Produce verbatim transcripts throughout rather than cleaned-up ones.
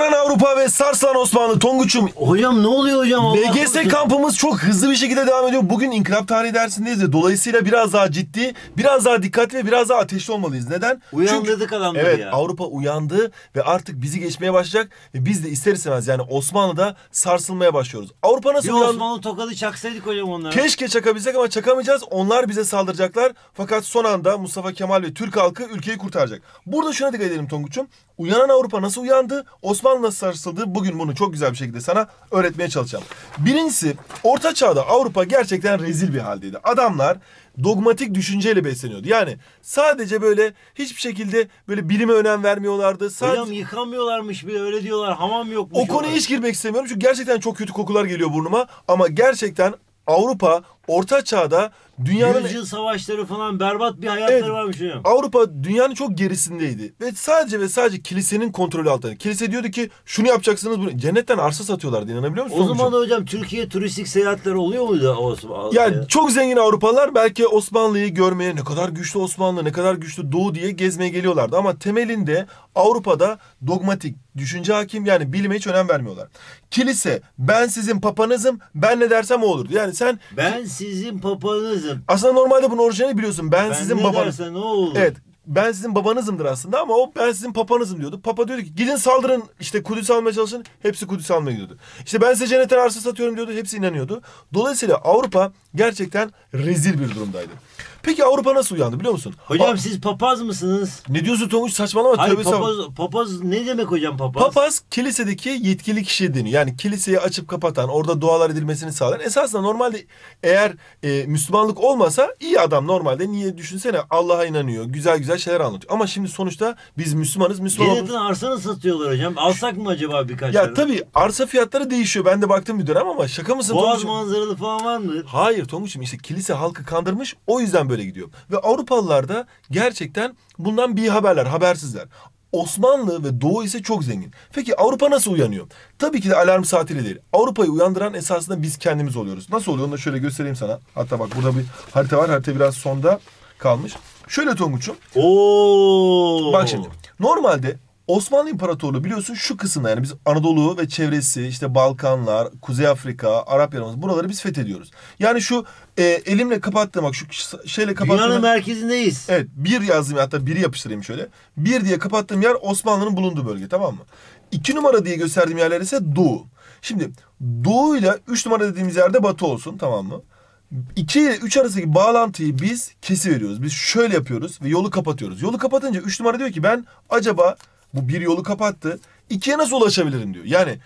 Uyanan Avrupa ve sarsılan Osmanlı. Tonguç'um. Hocam ne oluyor hocam? Allah L G S kampımız çok hızlı bir şekilde devam ediyor. Bugün inkılap tarihi dersindeyiz de dolayısıyla biraz daha ciddi, biraz daha dikkatli ve biraz daha ateşli olmalıyız. Neden? Uyandırdık Çünkü, adamları evet, ya. Avrupa uyandı ve artık bizi geçmeye başlayacak ve biz de ister istemez yani Osmanlı'da sarsılmaya başlıyoruz. Avrupa nasıl Bir uyandı? Osmanlı tokadı çaksaydık hocam onlara. Keşke çakabilsek ama çakamayacağız. Onlar bize saldıracaklar. Fakat son anda Mustafa Kemal ve Türk halkı ülkeyi kurtaracak. Burada şuna dikkat edelim Tonguç'um. Uyanan Avrupa nasıl uyandı? Osmanlı nasıl sarsıldı? Bugün bunu çok güzel bir şekilde sana öğretmeye çalışacağım. Birincisi, Orta Çağ'da Avrupa gerçekten rezil bir haldeydi. Adamlar dogmatik düşünceyle besleniyordu. Yani sadece böyle hiçbir şekilde böyle bilime önem vermiyorlardı. Sadece... Hocam yıkamıyorlarmış bile, öyle diyorlar. Hamam yokmuş. O konuya hiç girmek istemiyorum çünkü gerçekten çok kötü kokular geliyor burnuma. Ama gerçekten Avrupa Orta Çağ'da dünyanın... Yüzyıl savaşları falan, berbat bir hayatları Evet, varmış hocam. Avrupa dünyanın çok gerisindeydi. Ve sadece ve sadece kilisenin kontrolü altında. Kilise diyordu ki şunu yapacaksınız bunu. Cennetten arsa satıyorlardı, inanabiliyor musun? O zaman da hocam Türkiye turistik seyahatleri oluyor muydu Osmanlı? Yani çok zengin Avrupalılar belki Osmanlı'yı görmeye, ne kadar güçlü Osmanlı, ne kadar güçlü Doğu diye gezmeye geliyorlardı. Ama temelinde Avrupa'da dogmatik düşünce hakim, yani bilime hiç önem vermiyorlar. Kilise, ben sizin papanızım, ben ne dersem o olurdu. Yani sen... Ben sizin papanızım. Aslında normalde bunun orijinali biliyorsun. Ben, Ben sizin ne babanız. derse ne olur? Evet. Ben sizin babanızımdır aslında ama o ben sizin papanızım diyordu. Papa diyordu ki gidin saldırın, işte Kudüs almaya çalışın. Hepsi Kudüs almaya gidiyordu. İşte ben size cennetten arsa satıyorum diyordu. Hepsi inanıyordu. Dolayısıyla Avrupa gerçekten rezil bir durumdaydı. Peki Avrupa nasıl uyandı biliyor musun? Hocam A- siz papaz mısınız? Ne diyorsun Tonguç, saçmalama. Hayır, Tövbe papaz, estağfurullah. papaz ne demek hocam papaz? Papaz kilisedeki yetkili kişi deniyor. Yani kiliseyi açıp kapatan, orada dualar edilmesini sağlayan. Esasında normalde eğer e, Müslümanlık olmasa iyi adam normalde. Niye, düşünsene, Allah'a inanıyor. Güzel güzel şeyler anlatıyor. Ama şimdi sonuçta biz Müslümanız. Müslüman olduğumuz... Cennetin arsanı satıyorlar hocam. Alsak mı acaba birkaç Ya tane? tabii arsa fiyatları değişiyor. Ben de baktım bir dönem ama şaka mısın Boğaz Tonguç'um? manzaralı falan var mı? Hayır Tonguç'um, işte kilise halkı kandırmış, o yüzden böyle gidiyor. Ve Avrupalılar da gerçekten bundan bir haberler, habersizler. Osmanlı ve Doğu ise çok zengin. Peki Avrupa nasıl uyanıyor? Tabii ki de alarm saatiyle değil. Avrupa'yı uyandıran esasında biz kendimiz oluyoruz. Nasıl oluyor onu da şöyle göstereyim sana. Hatta bak burada bir harita var. Harita biraz sonda kalmış. Şöyle Tonguç'um. Oo. Bak şimdi. Normalde Osmanlı İmparatorluğu biliyorsun şu kısımda, yani biz Anadolu ve çevresi, işte Balkanlar, Kuzey Afrika, Arap Yarımadası, buraları biz fethediyoruz. Yani şu e, elimle kapattığım, bak şu şeyle kapattığım... Dünyanın merkezindeyiz. Evet, bir yazdım, hatta biri yapıştırayım şöyle. Bir diye kapattığım yer Osmanlı'nın bulunduğu bölge, tamam mı? İki numara diye gösterdiğim yerler ise Doğu. Şimdi Doğu ile üç numara dediğimiz yerde Batı olsun, tamam mı? iki ile üç arasındaki bağlantıyı biz kesiveriyoruz. Biz şöyle yapıyoruz ve yolu kapatıyoruz. Yolu kapatınca üç numara diyor ki ben acaba bu bir yolu kapattı, ikiye nasıl ulaşabilirim diyor. Yani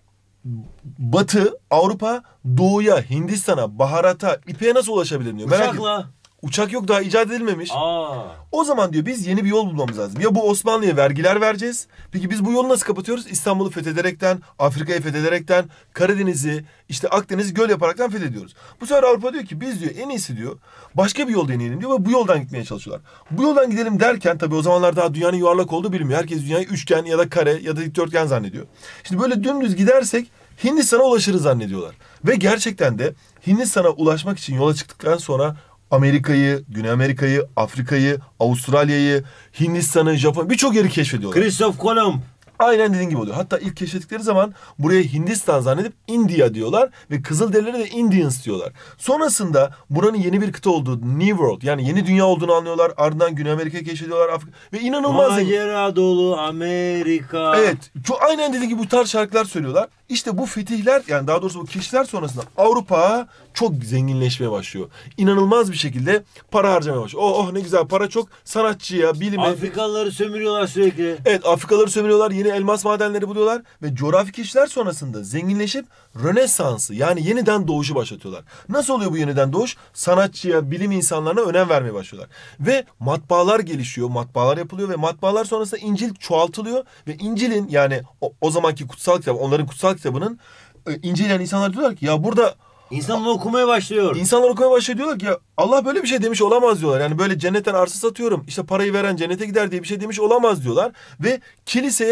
Batı, Avrupa, Doğu'ya, Hindistan'a, baharata, ipeğe nasıl ulaşabilirim diyor. Merak Uçakla. et. Uçak yok, daha icat edilmemiş. Aa. O zaman diyor biz yeni bir yol bulmamız lazım. Ya bu Osmanlı'ya vergiler vereceğiz. Peki biz bu yolu nasıl kapatıyoruz? İstanbul'u fethederekten, Afrika'yı fethederekten, Karadeniz'i, işte Akdeniz'i göl yaparaktan fethediyoruz. Bu sefer Avrupa diyor ki biz diyor en iyisi diyor başka bir yol deneyelim diyor ve bu yoldan gitmeye çalışıyorlar. Bu yoldan gidelim derken tabii o zamanlar daha dünyanın yuvarlak olduğu bilinmiyor. Herkes dünyayı üçgen ya da kare ya da dikdörtgen zannediyor. Şimdi böyle dümdüz gidersek Hindistan'a ulaşırız zannediyorlar. Ve gerçekten de Hindistan'a ulaşmak için yola çıktıktan sonra Amerika'yı, Güney Amerika'yı, Afrika'yı, Avustralya'yı, Hindistan'ı, Japonya, birçok yeri keşfediyorlar. Christoph Kolomb. Aynen dediğin gibi oluyor. Hatta ilk keşfettikleri zaman buraya Hindistan zannedip India diyorlar ve Kızılderililere de Indians diyorlar. Sonrasında buranın yeni bir kıta olduğu, New World, yani yeni dünya olduğunu anlıyorlar. Ardından Güney Amerika'yı keşfediyorlar. Afrika ve inanılmaz. Macera dolu Amerika. Evet. Çok aynen dediği gibi bu tarz şarkılar söylüyorlar. İşte bu fetihler, yani daha doğrusu bu keşifler sonrasında Avrupa çok zenginleşmeye başlıyor. İnanılmaz bir şekilde para harcamaya başlıyor. Oh oh ne güzel, para çok, sanatçıya, bilime. Afrikalıları sömürüyorlar sürekli. Evet, Afrikalıları sömürüyorlar, yeni elmas madenleri buluyorlar ve coğrafi keşifler sonrasında zenginleşip Rönesans'ı, yani yeniden doğuşu başlatıyorlar. Nasıl oluyor bu yeniden doğuş? Sanatçıya, bilim insanlarına önem vermeye başlıyorlar. Ve matbaalar gelişiyor, matbaalar yapılıyor ve matbaalar sonrasında İncil çoğaltılıyor ve İncil'in, yani o, o zamanki kutsal kitap, onların kutsal kitabının e, İncil'den insanlar diyorlar ki ya burada İnsanlar okumaya başlıyor. İnsanlar okumaya başlıyor, diyorlar ki ya Allah böyle bir şey demiş olamaz diyorlar. Yani böyle cennetten arsa satıyorum, işte parayı veren cennete gider diye bir şey demiş olamaz diyorlar. Ve kiliseye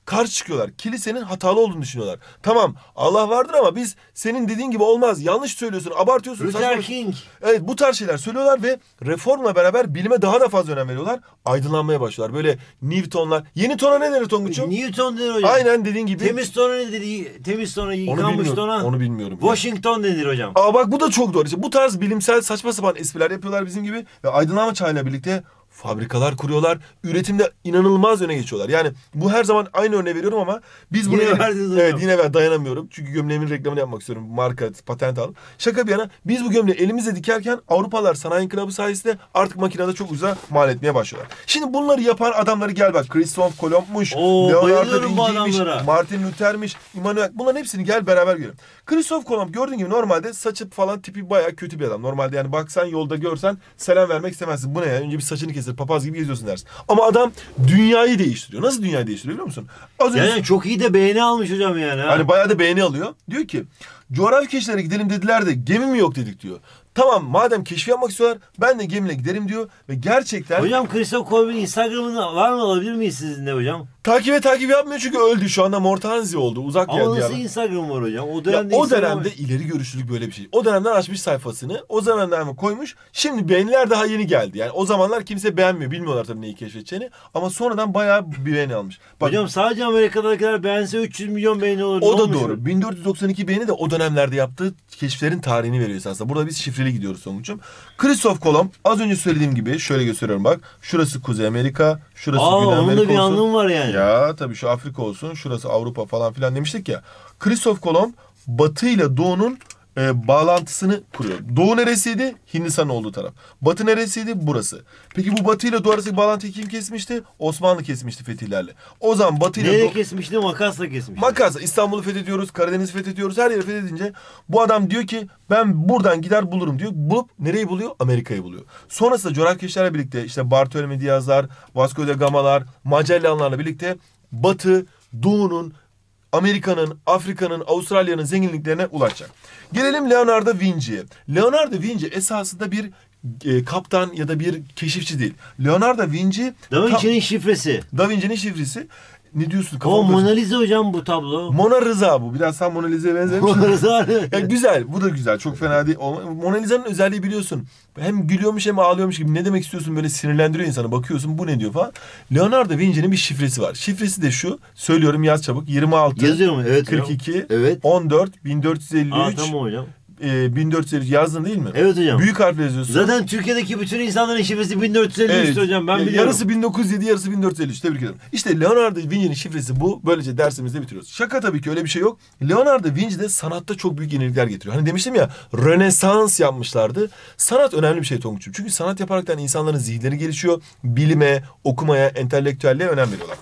karşı çıkıyorlar. Kilisenin hatalı olduğunu düşünüyorlar. Tamam Allah vardır ama biz senin dediğin gibi olmaz. Yanlış söylüyorsun, abartıyorsun. Luther King. Evet, bu tarz şeyler söylüyorlar ve reformla beraber bilime daha da fazla önem veriyorlar. Aydınlanmaya başlıyorlar. Böyle Newton'lar. Yeni tona ne denir Tonguç'um? Newton denir hocam. Aynen dediğin gibi. Temiz tona ne dedi? Temiz tona, Onu yıkanmış bilmiyorum. tona. Onu bilmiyorum. Washington denir hocam. Aa bak bu da çok doğru. İşte bu tarz bilimsel saçma sapan espriler yapıyorlar bizim gibi ve aydınlanma çağıyla birlikte fabrikalar kuruyorlar. Üretimde inanılmaz öne geçiyorlar. Yani bu her zaman aynı örneği veriyorum ama biz bunu... Yine verdiniz hocam. Evet yine ben dayanamıyorum. Çünkü gömleğimin reklamını yapmak istiyorum. Marka, patent al. Şaka bir yana biz bu gömleği elimizle dikerken Avrupalılar sanayi inkılabı sayesinde artık makinede çok ucuza mal etmeye başlıyorlar. Şimdi bunları yapan adamları gel bak. Christoph Kolomb'muş, Oo, Leonardo bayılıyorum bu Vinci'ymiş, adamlara. Martin Luther'miş, Immanuel. Bunların hepsini gel beraber görelim. Christoph Kolomb gördüğün gibi normalde saçı falan tipi bayağı kötü bir adam. Normalde yani baksan yolda görsen selam vermek istemezsin. Bu ne ya? Önce bir saçını kesir, papaz gibi geziyorsun dersin. Ama adam dünyayı değiştiriyor. Nasıl dünyayı değiştiriyor biliyor musun? Az önce Yani çok iyi de beğeni almış hocam yani. Ha? hani bayağı da beğeni alıyor. Diyor ki coğrafi keşiflere gidelim dediler de gemi mi yok dedik diyor. Tamam madem keşif yapmak istiyorlar ben de gemiyle giderim diyor ve gerçekten... Hocam Christoph Kolomb'un Instagram'ını var mı, alabilir miyiz sizinle hocam? Takibe takip yapmıyor çünkü öldü. Şu anda Mortanzi oldu. Uzak Ama geldi nasıl yani. Instagram var hocam? O Ya, dönemde, o Instagram dönemde var. ileri görüşlülük böyle bir şey. O dönemden açmış sayfasını. O zamanlar mı koymuş. Şimdi beğeniler daha yeni geldi. Yani o zamanlar kimse beğenmiyor. Bilmiyorlar tabii neyi keşfedeceğini. Ama sonradan bayağı bir beğeni almış. Bak, Hocam sadece Amerika'dakiler beğense üç yüz milyon beğeni olur. o Ne da olmuş doğru. bu? bin dört yüz doksan iki beğeni de o dönemlerde yaptığı keşiflerin tarihini veriyor esasında. Burada biz şifreli gidiyoruz sonuçum. Christoph Kolomb az önce söylediğim gibi şöyle gösteriyorum bak. Şurası Kuzey Amerika, şurası Aa, Güney onun Amerika da bir olsun. anlamı var yani. Ya tabii şu Afrika olsun, şurası Avrupa falan filan demiştik ya. Christoph Kolomb Batı ile Doğu'nun e, bağlantısını kuruyor. Doğu neresiydi? Hindistan'ın olduğu taraf. Batı neresiydi? Burası. Peki bu Batı ile Doğu arasındaki bağlantıyı kim kesmişti? Osmanlı kesmişti fetihlerle. O zaman Batı ile Neyle Doğu... kesmişti? Makasla kesmişti. Makas. İstanbul'u fethediyoruz, Karadeniz'i fethediyoruz. Her yeri fethedince bu adam diyor ki ben buradan gider bulurum diyor. Bulup nereyi buluyor? Amerika'yı buluyor. Sonrasında coğrafi keşiflerle birlikte işte Bartolome Diaz'lar, Vasco da Gama'lar, Magellan'larla birlikte Batı, Doğu'nun, Amerika'nın, Afrika'nın, Avustralya'nın zenginliklerine ulaşacak. Gelelim Leonardo Vinci'ye. Leonardo Vinci esasında bir e, kaptan ya da bir keşifçi değil. Leonardo Vinci... Da Vinci'nin şifresi. Da Vinci'nin şifresi. Ne diyorsun? O Kafam Mona karıştı. Lisa hocam bu tablo. Mona Lisa bu. Biraz sen Mona Lisa'ya benzemiş. Mona Lisa. Ya güzel. Bu da güzel. Çok fena değil. O- Mona Lisa'nın özelliği biliyorsun. Hem gülüyormuş hem ağlıyormuş gibi. Ne demek istiyorsun? Böyle sinirlendiriyor insanı. Bakıyorsun bu ne diyor falan. Leonardo Vinci'nin bir şifresi var. Şifresi de şu. Söylüyorum yaz çabuk. yirmi altı, Yazıyor mu? Evet hocam. kırk iki, Evet. on dört, bin dört yüz elli üç, Aa, tamam hocam. e, bin dört yüz elli üç yazdın değil mi? Evet hocam. Büyük harfle yazıyorsun. Zaten Türkiye'deki bütün insanların şifresi bin dört yüz elli üç Evet. hocam, ben Ya, biliyorum. Yarısı bin dokuz yüz yedi, yarısı bin dört yüz elli üç. Tebrik ederim. İşte Leonardo Vinci'nin şifresi bu. Böylece dersimizde bitiriyoruz. Şaka tabii ki öyle bir şey yok. Leonardo Vinci de sanatta çok büyük yenilikler getiriyor. Hani demiştim ya Rönesans yapmışlardı. Sanat önemli bir şey Tonguç'um. Çünkü sanat yaparaktan insanların zihinleri gelişiyor. Bilime, okumaya, entelektüelliğe önem veriyorlar.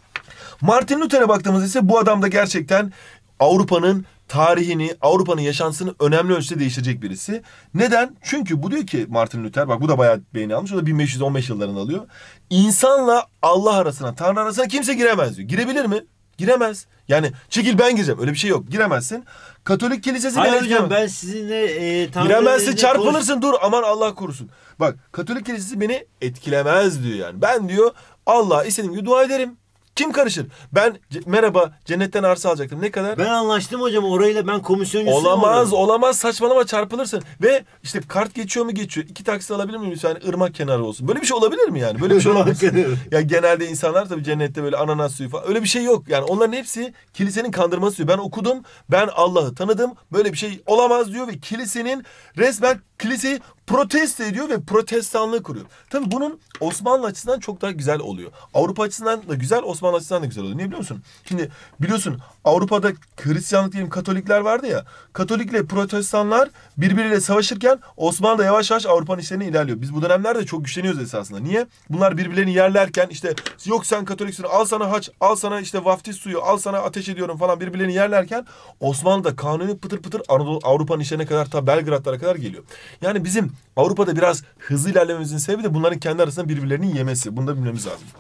Martin Luther'e baktığımızda ise bu adam da gerçekten Avrupa'nın tarihini, Avrupa'nın yaşantısını önemli ölçüde değiştirecek birisi. Neden? Çünkü bu diyor ki Martin Luther, bak bu da bayağı beğeni almış. O da bin beş yüz on beş yıllarını alıyor. İnsanla Allah arasına, Tanrı arasına kimse giremez diyor. Girebilir mi? Giremez. Yani çekil ben gireceğim. Öyle bir şey yok. Giremezsin. Katolik kilisesi... Hayır bile hocam giremez. ben sizinle e, Tanrı Giremezsin, üzerinde çarpılırsın. Dur aman Allah korusun. Bak Katolik kilisesi beni etkilemez diyor yani. Ben diyor Allah'a istediğim gibi dua ederim. Kim karışır? Ben ce- merhaba cennetten arsa alacaktım. Ne kadar? Ben anlaştım hocam orayla, ben komisyoncusuyum. Olamaz, orada. olamaz, saçmalama, çarpılırsın. Ve işte kart geçiyor mu geçiyor. İki taksi alabilir miyim lütfen? Irmak kenarı olsun. Böyle bir şey olabilir mi yani? Böyle bir şey olamaz. Ya genelde insanlar tabii cennette böyle ananas suyu falan. Öyle bir şey yok. Yani onların hepsi kilisenin kandırması diyor. Ben okudum, ben Allah'ı tanıdım. Böyle bir şey olamaz diyor ve kilisenin resmen kiliseyi protesto ediyor ve protestanlığı kuruyor. Tabii bunun Osmanlı açısından çok daha güzel oluyor. Avrupa açısından da güzel, Osmanlı açısından da güzel oluyor. Niye biliyor musun? Şimdi biliyorsun Avrupa'da Hristiyanlık diyelim Katolikler vardı ya. Katolikle protestanlar birbiriyle savaşırken Osmanlı da yavaş yavaş Avrupa'nın işlerine ilerliyor. Biz bu dönemlerde çok güçleniyoruz esasında. Niye? Bunlar birbirlerini yerlerken işte yok sen Katoliksin, al sana haç, al sana işte vaftiz suyu, al sana ateş ediyorum falan birbirlerini yerlerken Osmanlı da kanuni pıtır pıtır Anadolu, Avrupa'nın işlerine kadar ta Belgrad'lara kadar geliyor. Yani bizim Avrupa'da biraz hızlı ilerlememizin sebebi de bunların kendi arasında birbirlerinin yemesi. Bunu da bilmemiz lazım.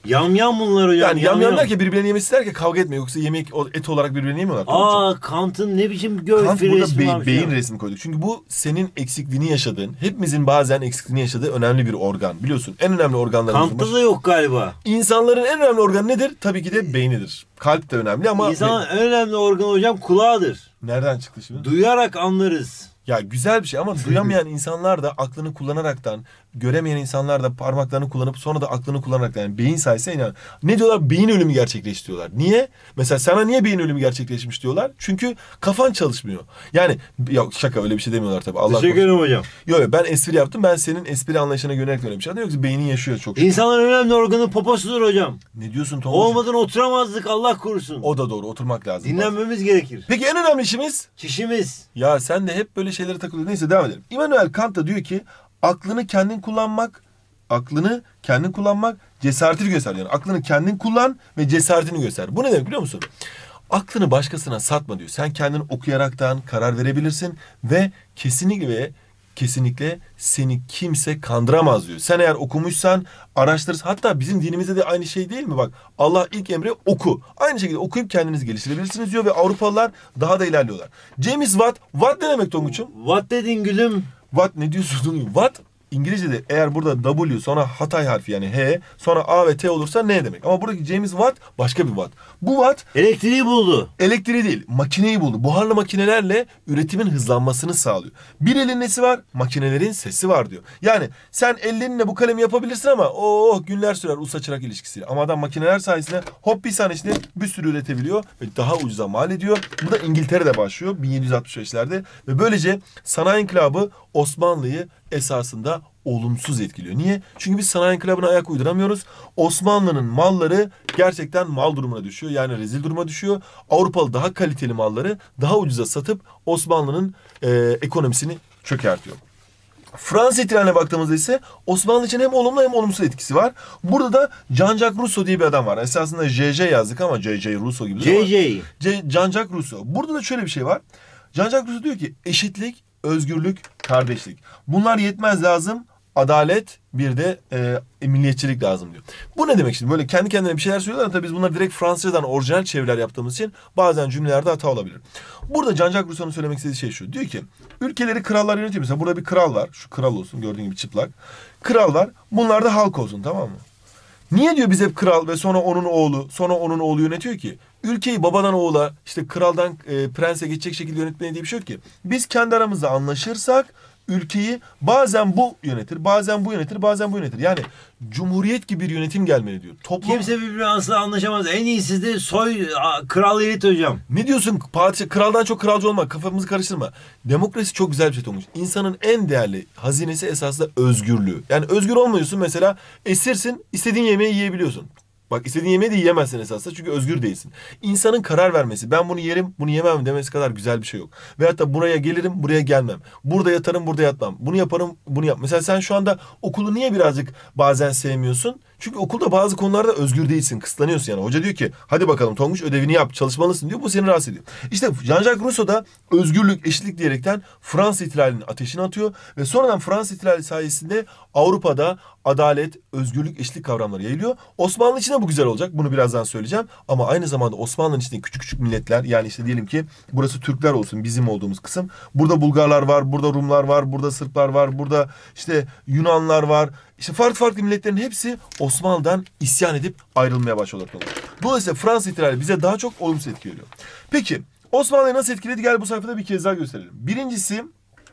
Yamyam bunlar hocam. Yani yamyam derken birbirlerini yemesi derken kavga etmiyor. Yoksa yemek et olarak birbirlerini yemiyorlar. Aa, Kant'ın ne biçim göğüs Kant resmi burada be- varmış beyin ya. resmi koyduk. Çünkü bu senin eksikliğini yaşadığın, hepimizin bazen eksikliğini yaşadığı önemli bir organ. Biliyorsun en önemli organlarımız. Kant'ta da yok galiba. İnsanların en önemli organı nedir? Tabii ki de beynidir. Kalp de önemli ama... İnsanın en önemli organı hocam kulağıdır. Nereden çıktı şimdi? Duyarak anlarız. Ya güzel bir şey ama duyamayan insanlar da aklını kullanaraktan, göremeyen insanlar da parmaklarını kullanıp sonra da aklını kullanaraktan, yani beyin sayesinde inan. Ne diyorlar? Beyin ölümü gerçekleşti diyorlar. Niye? Mesela sana niye beyin ölümü gerçekleşmiş diyorlar? Çünkü kafan çalışmıyor. Yani yok şaka, öyle bir şey demiyorlar tabii. Allah Teşekkür ederim hocam. Yok yok, ben espri yaptım. Ben senin espri anlayışına yönelik öyle bir şey. Yoksa beynin yaşıyor çok şükür. İnsanın en önemli organı poposudur hocam. Ne diyorsun Tonguç? Olmadan oturamazdık, Allah korusun. O da doğru, oturmak lazım. Dinlenmemiz gerekir. Peki en önemli işimiz? Çişimiz. Ya sen de hep böyle şeylere takılıyorsun. Neyse devam edelim. Immanuel Kant da diyor ki aklını kendin kullanmak, aklını kendin kullanmak cesaretini göster. Yani aklını kendin kullan ve cesaretini göster. Bu ne demek biliyor musun? Aklını başkasına satma diyor. Sen kendin okuyaraktan karar verebilirsin ve kesinlikle ve kesinlikle seni kimse kandıramaz diyor. Sen eğer okumuşsan araştırırsın. Hatta bizim dinimizde de aynı şey değil mi? Bak, Allah ilk emri oku. Aynı şekilde okuyup kendinizi geliştirebilirsiniz diyor ve Avrupalılar daha da ilerliyorlar. James Watt, Watt ne demek Tonguç'um? What dedin gülüm? Watt ne diyorsun? Watt İngilizce'de eğer burada W sonra Hatay harfi yani H sonra A ve T olursa ne demek? Ama buradaki James Watt başka bir Watt. Bu Watt Elektriği buldu. elektriği değil, makineyi buldu. Buharlı makinelerle üretimin hızlanmasını sağlıyor. Bir elin nesi var? Makinelerin sesi var diyor. Yani sen ellerinle bu kalemi yapabilirsin ama oh günler sürer usta çırak ilişkisiyle. Ama adam makineler sayesinde hop bir saniye içinde bir sürü üretebiliyor ve daha ucuza mal ediyor. Bu da İngiltere'de başlıyor bin yedi yüz altmış beşlerde ve böylece sanayi inkılabı Osmanlı'yı esasında olumsuz etkiliyor. Niye? Çünkü biz sanayi inkılabına ayak uyduramıyoruz. Osmanlı'nın malları gerçekten mal durumuna düşüyor. Yani rezil duruma düşüyor. Avrupalı daha kaliteli malları daha ucuza satıp Osmanlı'nın e, ekonomisini çökertiyor. Fransız ihtilaline baktığımızda ise Osmanlı için hem olumlu hem olumsuz etkisi var. Burada da Jean-Jacques Rousseau diye bir adam var. Esasında J J yazdık ama J J Rousseau gibi. J J. Jean-Jacques Rousseau. Burada da şöyle bir şey var. Jean-Jacques Rousseau diyor ki eşitlik, özgürlük, kardeşlik. Bunlar yetmez lazım. Adalet, bir de e, milliyetçilik lazım diyor. Bu ne demek şimdi? Böyle kendi kendine bir şeyler söylüyorlar ama tabii biz bunları direkt Fransızcadan orijinal çeviriler yaptığımız için bazen cümlelerde hata olabilir. Burada Jean-Jacques Rousseau'nun söylemek istediği şey şu. Diyor ki ülkeleri krallar yönetiyor. Mesela burada bir kral var. Şu kral olsun, gördüğün gibi çıplak. Kral var. Bunlar da halk olsun, tamam mı? Niye diyor biz hep kral ve sonra onun oğlu, sonra onun oğlu yönetiyor ki? Ülkeyi babadan oğula, işte kraldan e, prense geçecek şekilde yönetmeye diye bir şey yok ki. Biz kendi aramızda anlaşırsak ülkeyi bazen bu yönetir, bazen bu yönetir, bazen bu yönetir. Yani cumhuriyet gibi bir yönetim gelmeli diyor. Toplum... Kimse birbirine asla anlaşamaz. En iyisi de soy a, kral elit hocam. Ne diyorsun? Padişah, kraldan çok kralcı olma. Kafamızı karıştırma. Demokrasi çok güzel bir şey olmuş. İnsanın en değerli hazinesi esasında özgürlüğü. Yani özgür olmuyorsun mesela, esirsin, istediğin yemeği yiyebiliyorsun. Bak, istediğin yemeği de yiyemezsin esasında çünkü özgür değilsin. İnsanın karar vermesi, ben bunu yerim, bunu yemem demesi kadar güzel bir şey yok. Veyahut da buraya gelirim, buraya gelmem. Burada yatarım, burada yatmam. Bunu yaparım, bunu yap. Mesela sen şu anda okulu niye birazcık bazen sevmiyorsun? Çünkü okulda bazı konularda özgür değilsin, kısıtlanıyorsun yani. Hoca diyor ki hadi bakalım Tonguç ödevini yap, çalışmalısın diyor. Bu seni rahatsız ediyor. İşte Jean-Jacques Rousseau da özgürlük, eşitlik diyerekten Fransız ihtilalinin ateşini atıyor. Ve sonradan Fransız ihtilali sayesinde Avrupa'da adalet, özgürlük, eşitlik kavramları yayılıyor. Osmanlı için de bu güzel olacak. Bunu birazdan söyleyeceğim. Ama aynı zamanda Osmanlı'nın içinde küçük küçük milletler, yani işte diyelim ki burası Türkler olsun, bizim olduğumuz kısım. Burada Bulgarlar var, burada Rumlar var, burada Sırplar var, burada işte Yunanlar var. İşte farklı farklı milletlerin hepsi Osmanlı'dan isyan edip ayrılmaya başlıyorlar. Dolayısıyla Fransız ihtilali bize daha çok olumsuz etki veriyor. Peki Osmanlı'yı nasıl etkiledi? Gel bu sayfada bir kez daha gösterelim. Birincisi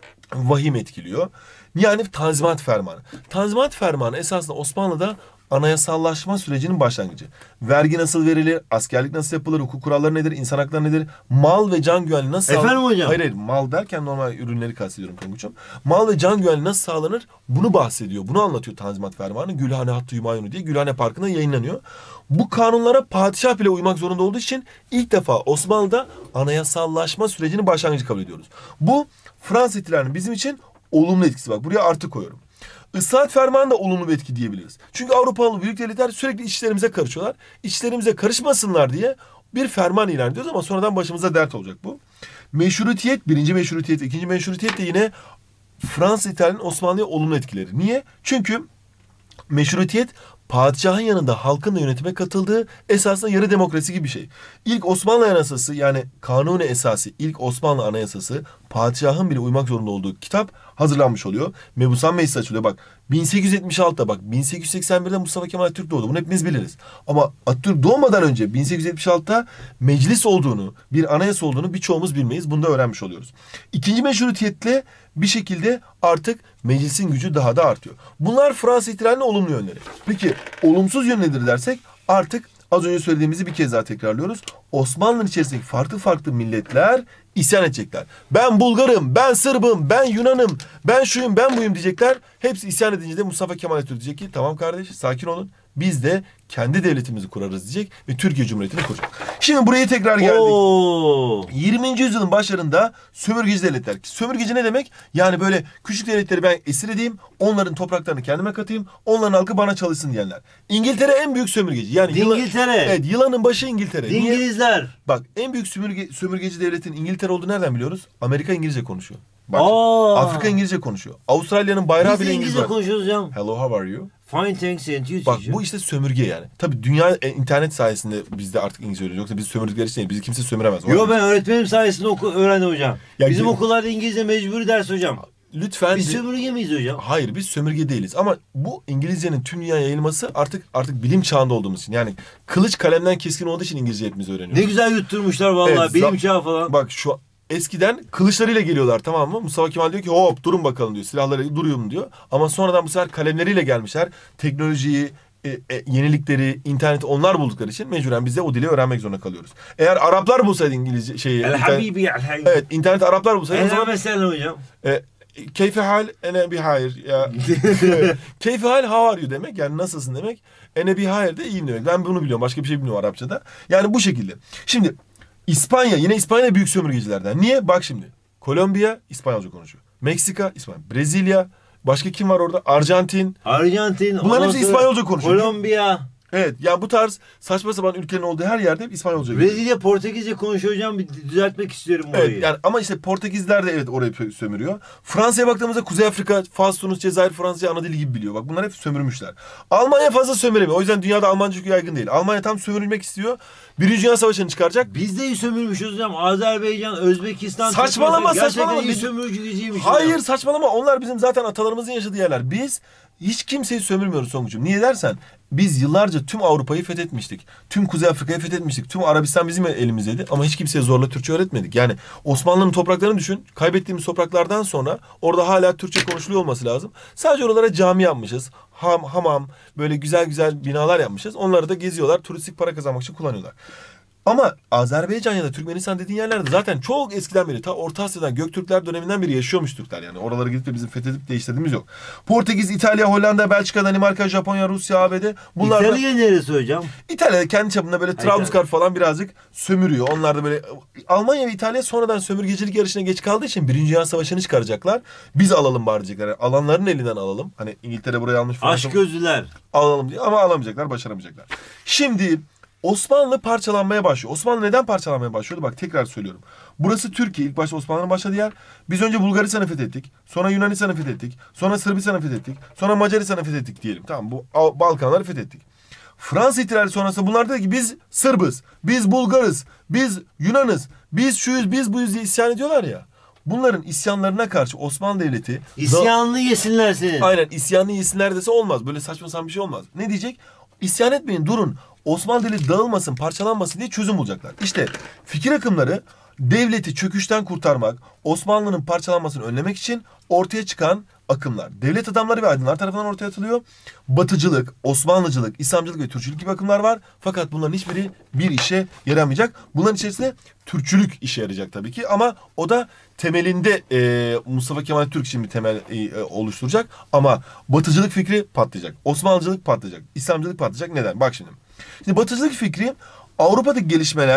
vahim etkiliyor. Yani Tanzimat Fermanı. Tanzimat Fermanı esasında Osmanlı'da anayasallaşma sürecinin başlangıcı. Vergi nasıl verilir? Askerlik nasıl yapılır? Hukuk kuralları nedir? İnsan hakları nedir? Mal ve can güvenliği nasıl sağlanır? Efendim hocam? Hayır hayır. Mal derken normal ürünleri kastediyorum Tonguç'um. Mal ve can güvenliği nasıl sağlanır? Bunu bahsediyor. Bunu anlatıyor Tanzimat Fermanı. Gülhane Hattı Hümayunu diye Gülhane Parkı'nda yayınlanıyor. Bu kanunlara padişah bile uymak zorunda olduğu için ilk defa Osmanlı'da anayasallaşma sürecinin başlangıcı kabul ediyoruz. Bu Fransız ihtilalinin bizim için olumlu etkisi var. Buraya artı koyuyorum. Islahat Fermanı da olumlu bir etki diyebiliriz. Çünkü Avrupalı büyük devletler sürekli işlerimize karışıyorlar. İşlerimize karışmasınlar diye bir ferman ilan ediyoruz ama sonradan başımıza dert olacak bu. Meşrutiyet, birinci meşrutiyet, ikinci meşrutiyet de yine Fransız ihtilalinin Osmanlı'ya olumlu etkileri. Niye? Çünkü Meşrutiyet padişahın yanında halkın da yönetime katıldığı esasında yarı demokrasi gibi bir şey. İlk Osmanlı Anayasası yani Kanuni Esası, ilk Osmanlı Anayasası padişahın bile uymak zorunda olduğu kitap hazırlanmış oluyor. Mebusan Meclisi açılıyor. Bak bin sekiz yüz yetmiş altıda bak bin sekiz yüz seksen birde Mustafa Kemal Atatürk doğdu. Bunu hepimiz biliriz. Ama Atatürk doğmadan önce bin sekiz yüz yetmiş altıda meclis olduğunu, bir anayasa olduğunu birçoğumuz bilmeyiz. Bunu da öğrenmiş oluyoruz. İkinci meşrutiyetle bir şekilde artık meclisin gücü daha da artıyor. Bunlar Fransız ihtilalinin olumlu yönleri. Peki olumsuz yön nedir dersek artık az önce söylediğimizi bir kez daha tekrarlıyoruz. Osmanlı'nın içerisindeki farklı farklı milletler isyan edecekler. Ben Bulgarım, ben Sırbım, ben Yunanım, ben şuyum, ben buyum diyecekler. Hepsi isyan edince de Mustafa Kemal Atatürk diyecek ki tamam kardeş sakin olun. Biz de kendi devletimizi kurarız diyecek ve Türkiye Cumhuriyeti'ni kuracak. Şimdi buraya tekrar geldik. Oo. yirminci yüzyılın başlarında sömürgeci devletler. Sömürgeci ne demek? Yani böyle küçük devletleri ben esir edeyim, onların topraklarını kendime katayım, onların halkı bana çalışsın diyenler. İngiltere en büyük sömürgeci. Yani İngiltere. Yılan, evet, yılanın başı İngiltere. Niye? İngilizler. Bak en büyük sömürge, sömürgeci devletin İngiltere olduğunu nereden biliyoruz? Amerika İngilizce konuşuyor. Bak Aa. Afrika İngilizce konuşuyor. Avustralya'nın bayrağı Biz bile de İngilizce. İngilizce konuşuyoruz ya. Hello, how are you? Fine, thanks and you. Bak bu işte sömürge yani. Tabii dünya e, internet sayesinde biz de artık İngilizce öğreniyoruz. Yoksa biz sömürdükleri için değil. Bizi kimse sömüremez. Yo ben öğretmenim sayesinde oku öğrendim hocam. Ya Bizim ki- okullarda İngilizce mecburi ders hocam. Lütfen. Biz sömürge miyiz hocam? Hayır biz sömürge değiliz ama bu İngilizcenin tüm dünyaya yayılması artık artık bilim çağında olduğumuz için. Yani kılıç kalemden keskin olduğu için İngilizce hepimiz öğreniyoruz. Ne güzel yutturmuşlar vallahi Evet, bilim za- çağı falan. Bak şu eskiden kılıçlarıyla geliyorlar tamam mı? Mustafa Kemal diyor ki hop durun bakalım diyor. Silahları duruyor diyor. Ama sonradan bu sefer kalemleriyle gelmişler. Teknolojiyi, e, e, yenilikleri, interneti onlar buldukları için mecburen biz de o dili öğrenmek zorunda kalıyoruz. Eğer Araplar bulsaydı İngilizce şeyi... El internet- habibi el habibi. Evet internet Araplar bulsaydı o El zaman... mesela hocam. E, Keyfe hal ene bihayr ya. Keyfe hal how are you demek yani nasılsın demek. Ene bihayr de iyiyim demek. Ben bunu biliyorum. Başka bir şey bilmiyorum Arapçada. Yani bu şekilde. Şimdi İspanya yine İspanya büyük sömürgecilerden. Niye? Bak şimdi. Kolombiya İspanyolca konuşuyor. Meksika, İspanya, Brezilya, başka kim var orada? Arjantin. Arjantin. Bunların ondan hepsi sonra İspanyolca konuşuyor. Kolombiya. Evet yani bu tarz saçma sapan ülkelerin olduğu her yerde hep İspanyolca geliyor. Brezilya Portekizce konuşuyor hocam. Bir düzeltmek istiyorum burayı. Evet yani ama işte Portekizler de evet orayı sö- sömürüyor. Fransa'ya baktığımızda Kuzey Afrika, Fas, Tunus, Cezayir, Fransızca ana dili gibi biliyor. Bak bunlar hep sömürmüşler. Almanya fazla sömüremiyor. O yüzden dünyada Almanca çok yaygın değil. Almanya tam sömürülmek istiyor. Birinci Dünya Savaşı'nı çıkaracak. Biz de iyi sömürmüşüz hocam. Azerbaycan, Özbekistan. Saçmalama, Türkmenistan saçmalama. Gerçekten iyi Biz- sömürücü gücüymüş Hayır hocam. saçmalama. Onlar bizim zaten atalarımızın yaşadığı yerler. Biz hiç kimseyi sömürmüyoruz Songül'cüğüm. Niye dersen biz yıllarca tüm Avrupa'yı fethetmiştik. Tüm Kuzey Afrika'yı fethetmiştik. Tüm Arabistan bizim elimizdeydi. Ama hiç kimseye zorla Türkçe öğretmedik. Yani Osmanlı'nın topraklarını düşün. Kaybettiğimiz topraklardan sonra orada hala Türkçe konuşuluyor olması lazım. Sadece oralara cami yapmışız. Ham, hamam, böyle güzel güzel binalar yapmışız. Onları da geziyorlar. Turistik para kazanmak için kullanıyorlar. Ama Azerbaycan ya da Türkmenistan dediğin yerlerde zaten çok eskiden beri ta Orta Asya'dan Göktürkler döneminden beri yaşıyormuş Türkler yani. Oralara gidip de bizim fethedip değiştirdiğimiz yok. Portekiz, İtalya, Hollanda, Belçika, Danimarka, Japonya, Rusya, A B D bunlar da İtalya neresi hocam? İtalya'da kendi çapında böyle İtalya. Trabzonspor falan birazcık sömürüyor. Onlar da böyle Almanya ve İtalya sonradan sömürgecilik yarışına geç kaldığı için Birinci Dünya Savaşı'nı çıkaracaklar. Biz alalım bari diyecekler. Yani alanların elinden alalım. Hani İngiltere burayı almış falan. Aşk gözlüler. Alalım diye ama alamayacaklar, başaramayacaklar. Şimdi Osmanlı parçalanmaya başlıyor. Osmanlı neden parçalanmaya başlıyordu? Bak tekrar söylüyorum. Burası Türkiye. İlk başta Osmanlı'nın başladığı yer. Biz önce Bulgaristan'ı fethettik. Sonra Yunanistan'ı fethettik. Sonra Sırbistan'ı fethettik. Sonra Macaristan'ı fethettik diyelim. Tamam bu Balkanları fethettik. Fransız ihtilali sonrasında bunlar dedi ki biz Sırbız, biz Bulgarız, biz Yunanız, biz şuyuz, biz buyuz diye isyan ediyorlar ya. Bunların isyanlarına karşı Osmanlı Devleti... İsyanlı yesinler seni. Aynen isyanlı yesinler dese olmaz. Böyle saçma sapan bir şey olmaz. Ne diyecek? İsyan etmeyin durun. Osmanlı Devleti dağılmasın, parçalanmasın diye çözüm bulacaklar. İşte fikir akımları devleti çöküşten kurtarmak, Osmanlı'nın parçalanmasını önlemek için ortaya çıkan akımlar. Devlet adamları ve aydınlar tarafından ortaya atılıyor. Batıcılık, Osmanlıcılık, İslamcılık ve Türkçülük gibi akımlar var. Fakat bunların hiçbiri bir işe yaramayacak. Bunların içerisinde Türkçülük işe yarayacak tabii ki. Ama o da temelinde e, Mustafa Kemal Türk için bir temel e, oluşturacak. Ama Batıcılık fikri patlayacak. Osmanlıcılık patlayacak. İslamcılık patlayacak. Neden? Bak şimdi. Şimdi Batıcılık fikri Avrupa'daki gelişmeler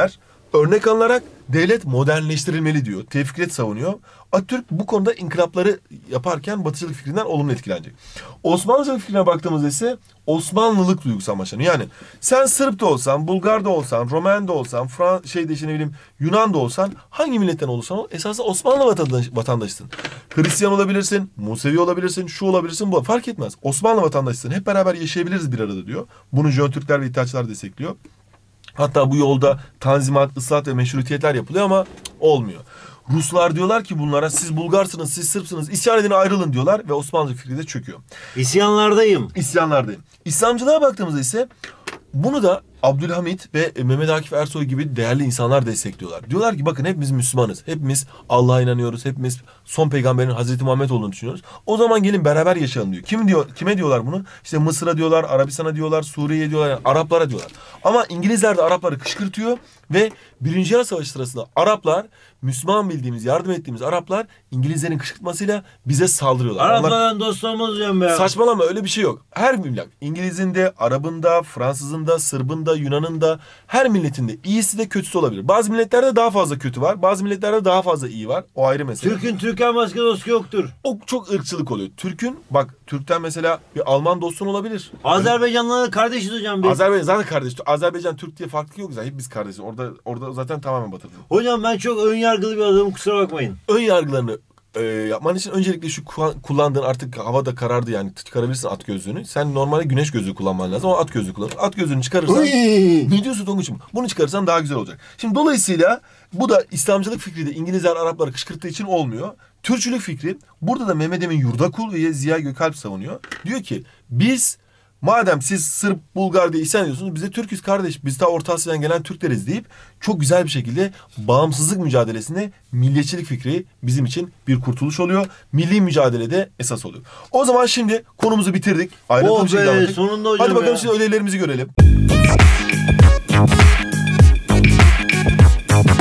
Örnek alınarak devlet modernleştirilmeli diyor. Tevfik Fikret savunuyor. Atatürk bu konuda inkılapları yaparken Batıcılık fikrinden olumlu etkilenecek. Osmanlıcılık fikrine baktığımızda ise Osmanlılık duygusu amaçlanıyor. Yani sen Sırp da olsan, Bulgar da olsan, Romen de olsan, Fran şeyde işte ne bileyim Yunan da olsan, hangi milletten olursan ol, esasında Osmanlı vatandaş, vatandaşısın. Hristiyan olabilirsin, Musevi olabilirsin, şu olabilirsin, bu fark etmez. Osmanlı vatandaşısın. Hep beraber yaşayabiliriz bir arada diyor. Bunu Jön Türkler ve İttihatçılar destekliyor. Hatta bu yolda tanzimat, ıslahat ve meşrutiyetler yapılıyor ama olmuyor. Ruslar diyorlar ki bunlara siz Bulgarsınız, siz Sırpsınız, isyan edin ayrılın diyorlar ve Osmanlı fikri de çöküyor. İsyanlardayım. İsyanlardayım. İslamcılığa baktığımızda ise bunu da Abdülhamit ve Mehmet Akif Ersoy gibi değerli insanlar destekliyorlar. Diyorlar ki bakın hepimiz Müslümanız. Hepimiz Allah'a inanıyoruz. Hepimiz son peygamberin Hazreti Muhammed olduğunu düşünüyoruz. O zaman gelin beraber yaşayalım diyor. Kim diyor? Kime diyorlar bunu? İşte Mısır'a diyorlar, Arabistan'a diyorlar, Suriye'ye diyorlar, yani Araplara diyorlar. Ama İngilizler de Arapları kışkırtıyor ve Birinci Dünya Savaşı sırasında Araplar, Müslüman bildiğimiz, yardım ettiğimiz Araplar İngilizlerin kışkırtmasıyla bize saldırıyorlar. Araplardan dost olmaz diyorum be. Saçmalama, öyle bir şey yok. Her millet, İngiliz'in de, Arap'ın da, Fransız'ın da, Sırb'ın da, Yunan'ın da, her milletin de iyisi de kötüsü olabilir. Bazı milletlerde daha fazla kötü var. Bazı milletlerde daha fazla iyi var. O ayrı mesele. Türk'ün Türk'ten başka dostu yoktur. O çok ırkçılık oluyor. Türk'ün, bak Türk'ten mesela bir Alman dostun olabilir. Azerbaycanlılarla kardeşiz hocam biz. Azerbaycan zaten kardeş. Azerbaycan Türk diye farklılık yok zaten. Hep biz kardeşiz. Orada orada zaten tamamen batırdı. Hocam ben çok ön yargılı bir adamım, kusura bakmayın. Ön yargılarını e, yapman için öncelikle şu kullandığın, artık havada karardı yani, çıkarabilirsin at gözlüğünü. Sen normalde güneş gözlüğü kullanman lazım ama at gözlüğü kullan. At gözlüğünü çıkarırsan ne diyorsun Tonguç'um? Bunu çıkarırsan daha güzel olacak. Şimdi dolayısıyla bu da İslamcılık fikri de İngilizler Arapları kışkırttığı için olmuyor. Türkçülük fikri burada da Mehmet Emin Yurdakul ve Ziya Gökalp savunuyor. Diyor ki biz madem siz Sırp, Bulgar diye isyan ediyorsunuz, biz de Türk'üz kardeş, biz ta Orta Asya'dan gelen Türkleriz deyip çok güzel bir şekilde bağımsızlık mücadelesinde milliyetçilik fikri bizim için bir kurtuluş oluyor. Milli mücadelede esas oluyor. O zaman şimdi konumuzu bitirdik. Ayrıntılı Oh bir şekilde be, anlattık. sonunda hocam Hadi bakalım ya. şimdi ödevlerimizi görelim.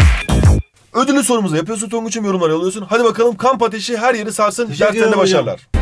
Ödüllü sorumuzu yapıyorsun Tonguç'um, yorumlar alıyorsun. Hadi bakalım, kamp ateşi her yeri sarsın. Teşekkür Derslerinde ederim hocam. başarılar.